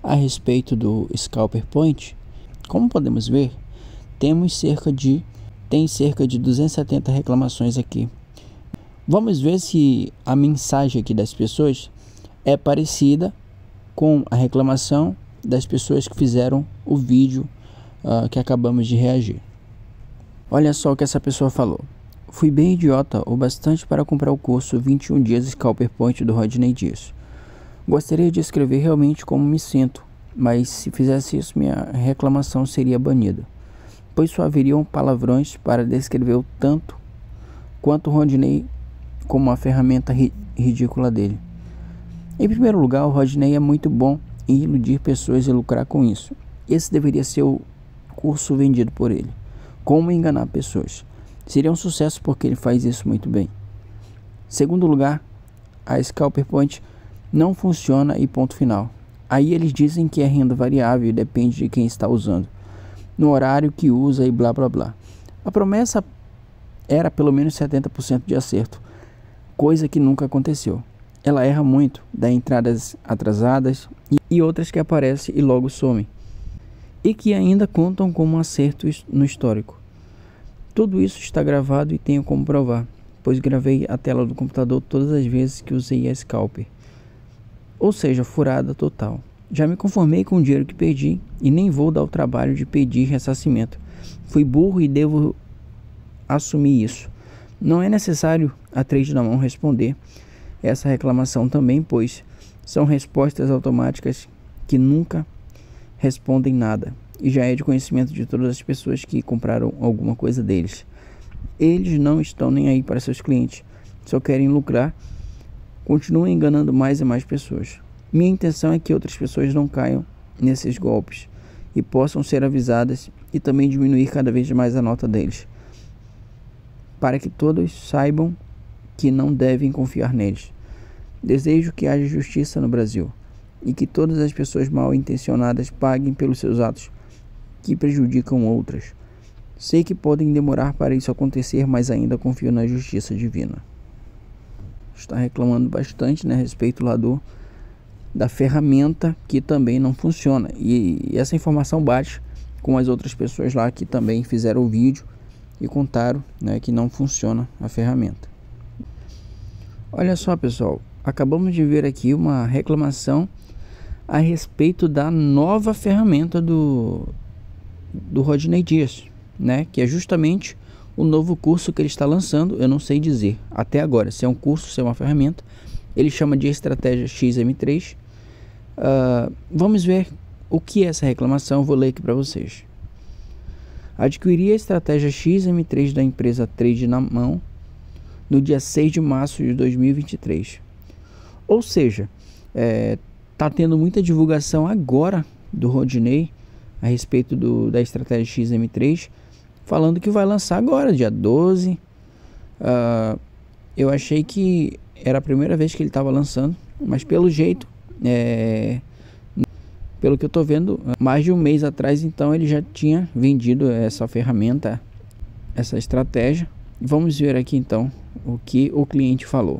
S3: a respeito do Scalper Point, como podemos ver, temos cerca de tem cerca de duzentas e setenta reclamações aqui. Vamos ver se a mensagem aqui das pessoas é parecida com a reclamação das pessoas que fizeram o vídeo uh, que acabamos de reagir. Olha só o que essa pessoa falou. Fui bem idiota o bastante para comprar o curso vinte e um dias Scalper Point do Rodney Dias. Gostaria de escrever realmente como me sinto, mas se fizesse isso minha reclamação seria banida, pois só haveriam palavrões para descrever o tanto quanto o Rodney como a ferramenta ri ridícula dele. Em primeiro lugar, o Rodney é muito bom em iludir pessoas e lucrar com isso. Esse deveria ser o curso vendido por ele. Como enganar pessoas. Seria um sucesso porque ele faz isso muito bem. Segundo lugar, a Scalper Point não funciona e ponto final. Aí eles dizem que é renda variável e depende de quem está usando, no horário que usa e blá blá blá. A promessa era pelo menos setenta por cento de acerto, coisa que nunca aconteceu. Ela erra muito, dá entradas atrasadas e outras que aparecem e logo somem, e que ainda contam como acerto no histórico. Tudo isso está gravado e tenho como provar, pois gravei a tela do computador todas as vezes que usei a Scalper. Ou seja, furada total. Já me conformei com o dinheiro que perdi e nem vou dar o trabalho de pedir ressarcimento. Fui burro e devo assumir isso. Não é necessário a Trade na Mão responder essa reclamação também, pois são respostas automáticas que nunca respondem nada. E já é de conhecimento de todas as pessoas que compraram alguma coisa deles. Eles não estão nem aí para seus clientes, só querem lucrar. Continuam enganando mais e mais pessoas. Minha intenção é que outras pessoas não caiam nesses golpes e possam ser avisadas e também diminuir cada vez mais a nota deles, para que todos saibam que não devem confiar neles. Desejo que haja justiça no Brasil e que todas as pessoas mal intencionadas paguem pelos seus atos que prejudicam outras. Sei que podem demorar para isso acontecer, mas ainda confio na justiça divina. Está reclamando bastante, né, a respeito lá do, da ferramenta que também não funciona. E, e essa informação bate com as outras pessoas lá que também fizeram o vídeo e contaram, né, que não funciona a ferramenta. Olha só, pessoal, acabamos de ver aqui uma reclamação a respeito da nova ferramenta do, do Rodney Dias, né, que é justamente o novo curso que ele está lançando. Eu não sei dizer até agora se é um curso, se é uma ferramenta. Ele chama de Estratégia X M três. Uh, vamos ver o que é essa reclamação. Eu vou ler aqui para vocês. Adquiri a Estratégia X M três da empresa Trade na Mão no dia seis de março de dois mil e vinte e três. Ou seja, é, tá tendo muita divulgação agora do Rodney a respeito do, da Estratégia X M três, falando que vai lançar agora, dia doze. Uh, eu achei que era a primeira vez que ele estava lançando, mas pelo jeito, é, pelo que eu estou vendo, mais de um mês atrás, então ele já tinha vendido essa ferramenta, essa estratégia. Vamos ver aqui então o que o cliente falou.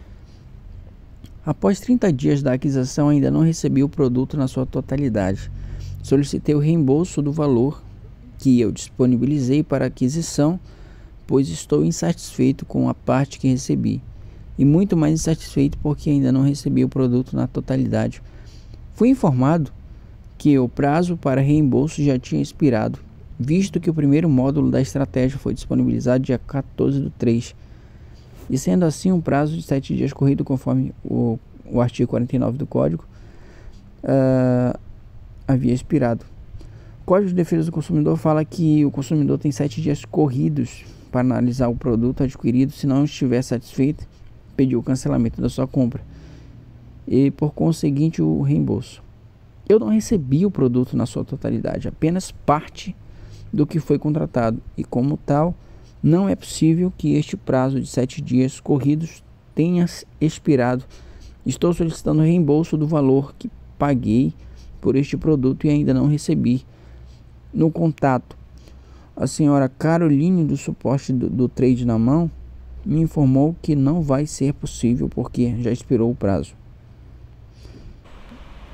S3: Após trinta dias da aquisição, ainda não recebi o produto na sua totalidade. Solicitei o reembolso do valor que eu disponibilizei para aquisição, pois estou insatisfeito com a parte que recebi e muito mais insatisfeito porque ainda não recebi o produto na totalidade. Fui informado que o prazo para reembolso já tinha expirado, visto que o primeiro módulo da estratégia foi disponibilizado dia quatorze do três, e sendo assim um prazo de sete dias corrido conforme o, o artigo quarenta e nove do código uh, havia expirado. O Código de Defesa do Consumidor fala que o consumidor tem sete dias corridos para analisar o produto adquirido. Se não estiver satisfeito, pedir o cancelamento da sua compra e, por conseguinte, o reembolso. Eu não recebi o produto na sua totalidade, apenas parte do que foi contratado, e como tal, não é possível que este prazo de sete dias corridos tenha expirado. Estou solicitando o reembolso do valor que paguei por este produto e ainda não recebi. No contato, a senhora Caroline do suporte do, do Trade na Mão me informou que não vai ser possível porque já expirou o prazo.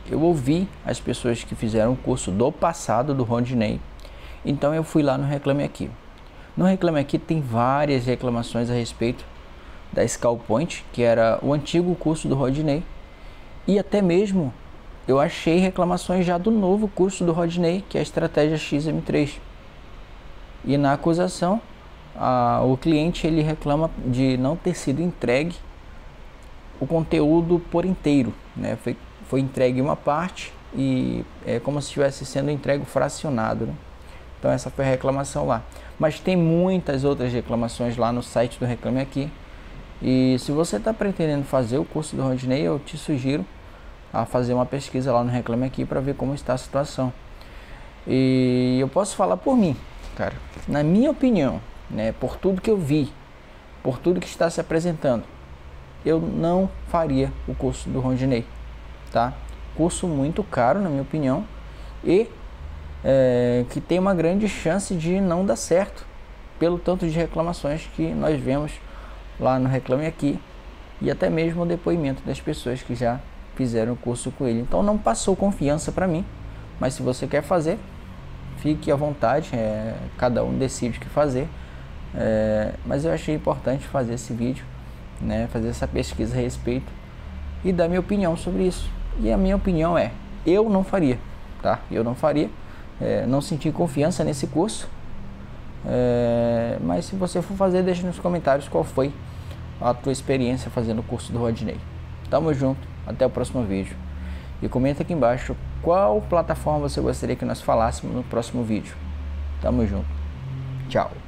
S3: eu ouvi as pessoas que fizeram o curso do passado do Rodney, então eu fui lá no Reclame Aqui. No Reclame Aqui tem várias reclamações a respeito da ScalPoint, que era o antigo curso do Rodney, e até mesmo eu achei reclamações já do novo curso do Rodney, que é a Estratégia X M três. E na acusação, a, o cliente ele reclama de não ter sido entregue o conteúdo por inteiro, né? Foi, foi entregue uma parte e é como se estivesse sendo entregue fracionado, né? Então essa foi a reclamação lá. Mas tem muitas outras reclamações lá no site do Reclame Aqui. E se você está pretendendo fazer o curso do Rodney, eu te sugiro a fazer uma pesquisa lá no Reclame Aqui para ver como está a situação. E eu posso falar por mim, cara. Na minha opinião, né, por tudo que eu vi, por tudo que está se apresentando, eu não faria o curso do Rodney, tá? Curso muito caro, na minha opinião, e é, que tem uma grande chance de não dar certo, pelo tanto de reclamações que nós vemos lá no Reclame Aqui, e até mesmo o depoimento das pessoas que já fizeram o curso com ele. Então não passou confiança para mim, mas se você quer fazer, fique à vontade, é, cada um decide o que fazer, é, mas eu achei importante fazer esse vídeo, né, fazer essa pesquisa a respeito e dar minha opinião sobre isso. E a minha opinião é, eu não faria, tá? Eu não faria, é, não senti confiança nesse curso, é, mas se você for fazer, deixa nos comentários qual foi a tua experiência fazendo o curso do Rodney. Tamo junto, até o próximo vídeo. E comenta aqui embaixo qual plataforma você gostaria que nós falássemos no próximo vídeo. Tamo junto, tchau.